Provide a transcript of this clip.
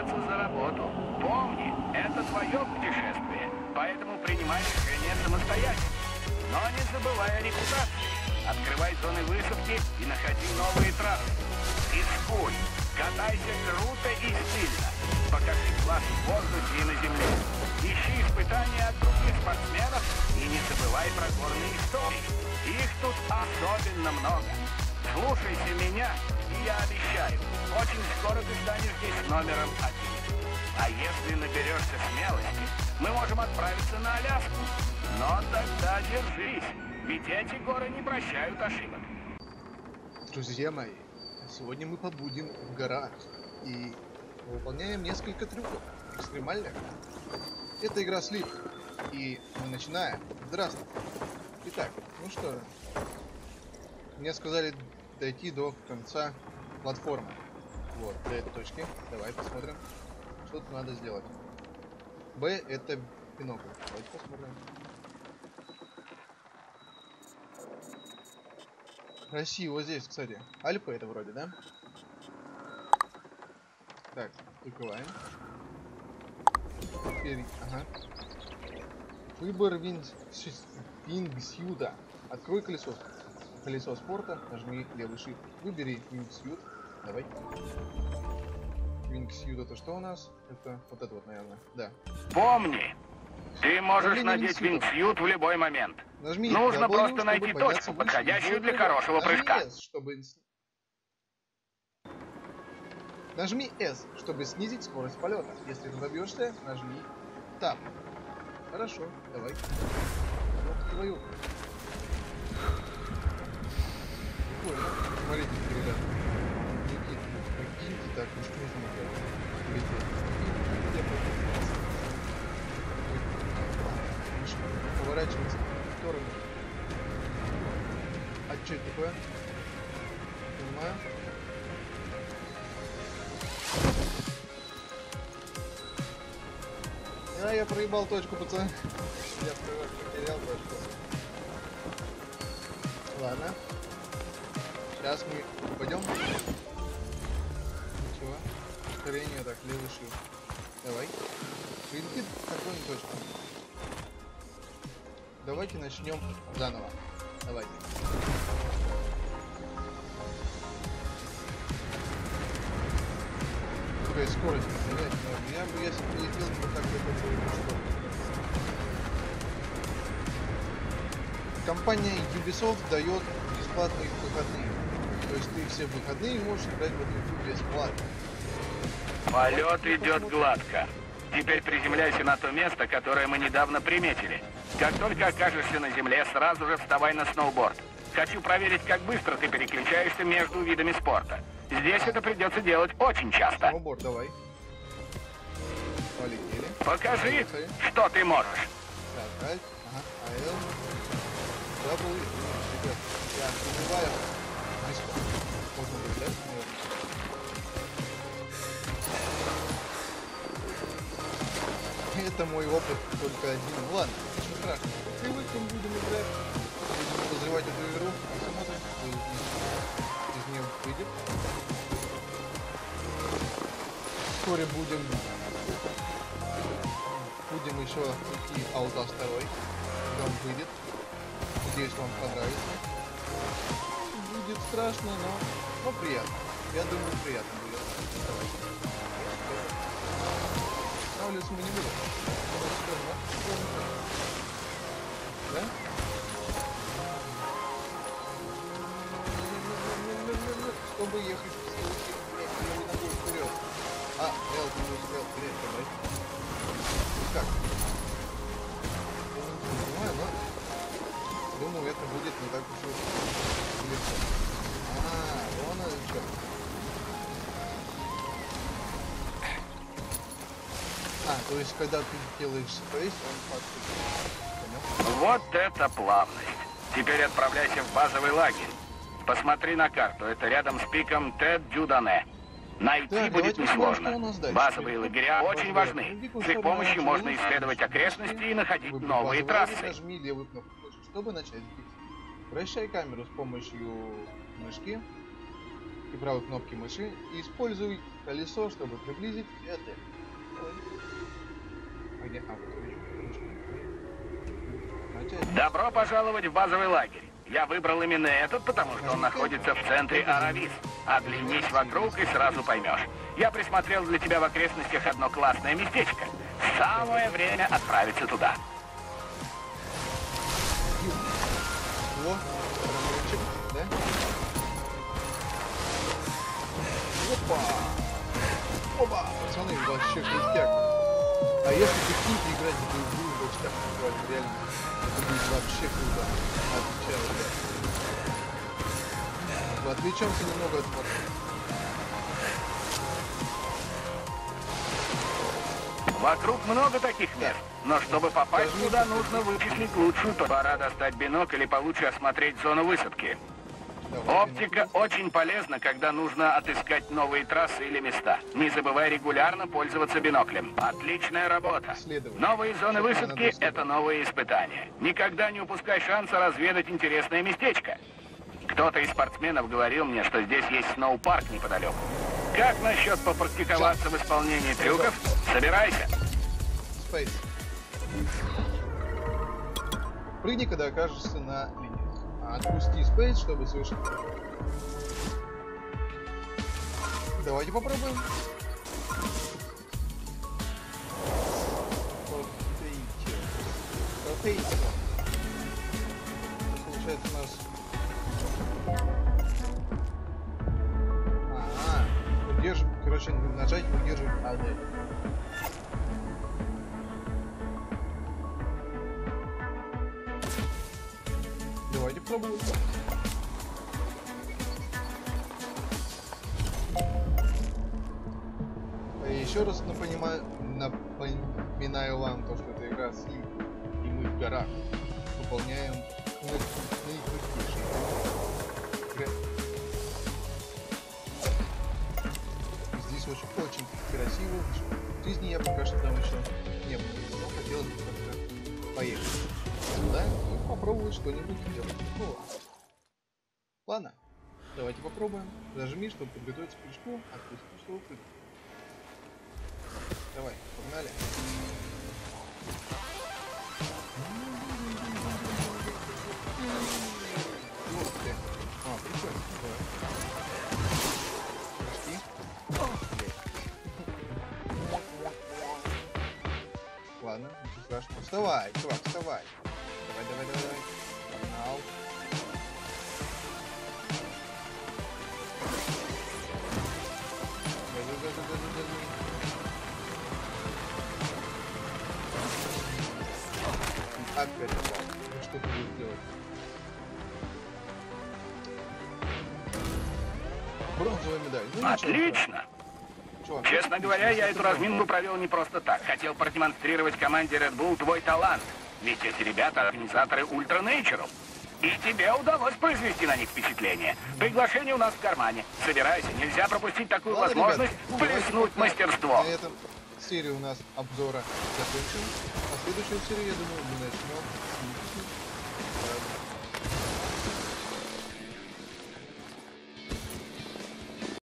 взяться за работу. Помни, это твое путешествие, поэтому принимай решение самостоятельно. Но не забывай о репутации. Открывай зоны высадки и находи новые трассы. Рискуй, катайся круто и сильно. Покажи класс в воздухе и на земле. Ищи испытания от других спортсменов и не забывай про горные истории. Их тут особенно много. Слушайся меня, и я обещаю, очень скоро ты станешь здесь номером 1. А если наберешься смелости, мы можем отправиться на Аляску. Но тогда держись, ведь эти горы не прощают ошибок. Друзья мои, сегодня мы побудем в горах и выполняем несколько трюков экстремальных. Это игра Sleep, и мы начинаем. Здравствуйте. Итак, ну что, мне сказали дойти до конца платформы. Вот, до этой точки. Давай посмотрим, что тут надо сделать. Б — это бинокль. Давайте посмотрим. Красиво вот здесь, кстати. Альпы это вроде, да? Так, закрываем. Теперь, ага. Выбор вингсьюта. Открой колесо. Колесо спорта, нажми левый shift. Выбери вингсьют. Давай. Вингсьют это что у нас? Это вот это вот, наверное. Да. Помни, ты можешь надеть вингсьют в любой момент. Нажми Нужно W, просто найти точку, подходящую для хорошего прыжка. Нажми S, чтобы снизить скорость полета. Если ты добьешься, нажми Tab. Хорошо, давай. Вот твою. Прикольно. Смотрите, ребята. Прикиньте, так уж нужно лететь. Поворачиваться в сторону. А что это такое? Понимаю. Я проебал точку, пацан. Я потерял точку. Ладно. Сейчас мы упадем. Ничего. Ускорение, так, левый shift. Давай. Прилетит какую точку. Давайте начнем заново. Давайте. Какая скорость, понимаете? Я бы, если бы летел, то так бы это было, что... Компания Ubisoft дает бесплатные выходные. То есть ты все выходные можешь играть в эту игру бесплатно. Полет идет гладко. Теперь приземляйся на то место, которое мы недавно приметили. Как только окажешься на земле, сразу же вставай на сноуборд. Хочу проверить, как быстро ты переключаешься между видами спорта. Здесь это придется делать очень часто. Сноуборд, давай. Полетели. Покажи, что ты можешь. Так, Alt, ага, AL, W, ребят, я убиваю близко. Можно будет, да? Это мой опыт только один. Ладно, ничего страшного. Привыкнем, будем играть. Будем подозревать эту игру. Посмотрим, что из нее выйдет. Вскоре будем еще идти Outlast 2. Когда он выйдет. Надеюсь, вам понравится. Будет страшно, но приятно. Я думаю, приятно будет. Останавливаться мы не будем. Да? Чтобы ехать вперед. А, L плюс вперед, давай. Как? Не понимаю, но думаю, это будет не так уж и легко. Вон оно что. То есть, когда ты делаешь спейс, он подписывает. Вот это плавность. Теперь отправляйся в базовый лагерь. Посмотри на карту, это рядом с пиком Тет-Дюдане. Найти будет несложно. Базовые лагеря очень важны. С их помощью можно исследовать окрестности и находить новые трассы. Нажми левую кнопку, чтобы начать бить. Вращай камеру с помощью мышки. и правой кнопки мыши и используй колесо, чтобы приблизить отель. А где? А, вот. Добро пожаловать в базовый лагерь. Я выбрал именно этот, потому что он находится в центре Аравис. Оглянись вокруг и сразу поймешь. Я присмотрел для тебя в окрестностях одно классное местечко. Самое время отправиться туда. О, романчик, да? Опа! Опа! Пацаны, вообще крутяк. А если прикиньте играть в эту игру, вот так называть, реально, это будет вообще круто. Отвечаю, да. Отвлечемся немного от маршрута. Вокруг много таких мест, но чтобы попасть туда, нужно вычислить лучшую. Пора достать бинокль и получше осмотреть зону высадки. Оптика очень полезна, когда нужно отыскать новые трассы или места. Не забывай регулярно пользоваться биноклем. Отличная работа. Новые зоны высадки — это новые испытания. Никогда не упускай шанса разведать интересное местечко. Кто-то из спортсменов говорил мне, что здесь есть сноупарк неподалеку. Как насчет попрактиковаться в исполнении трюков? Собирайся. Спейс. Прыгни, когда окажешься на линии. Отпусти Space, чтобы совершить. Давайте попробуем. Получается у нас. Удерживать, короче, нажать удерживать AD. Давайте пробуем. Еще раз напоминаю вам то, что это игра Слип, и мы в горах выполняем наикрутейшие. Здесь очень красиво. В жизни я пока что там еще не был, но хотелось бы как-то поехать туда и попробовать что-нибудь сделать. Ну, ладно, давайте попробуем. Зажми, чтобы подготовиться к прыжку, отпусти, чтобы прыгнуть. Давай, погнали. Вот ты. А, прикольно. Давай. Ладно, ничего страшного. Вставай, чувак, вставай. Давай. Погнал. Опять упал. Ну что ты будешь делать? Бронзовая медаль. Ну, отлично! Чувак, честно говоря, я эту разминку провел не просто так. Хотел продемонстрировать команде Red Bull твой талант. Ведь эти ребята организаторы Ultra Nature. И тебе удалось произвести на них впечатление. Приглашение у нас в кармане. Собирайся, нельзя пропустить такую возможность блеснуть мастерством. На этом серию у нас обзора закончена. А следующую серию, я думаю, мы начнем с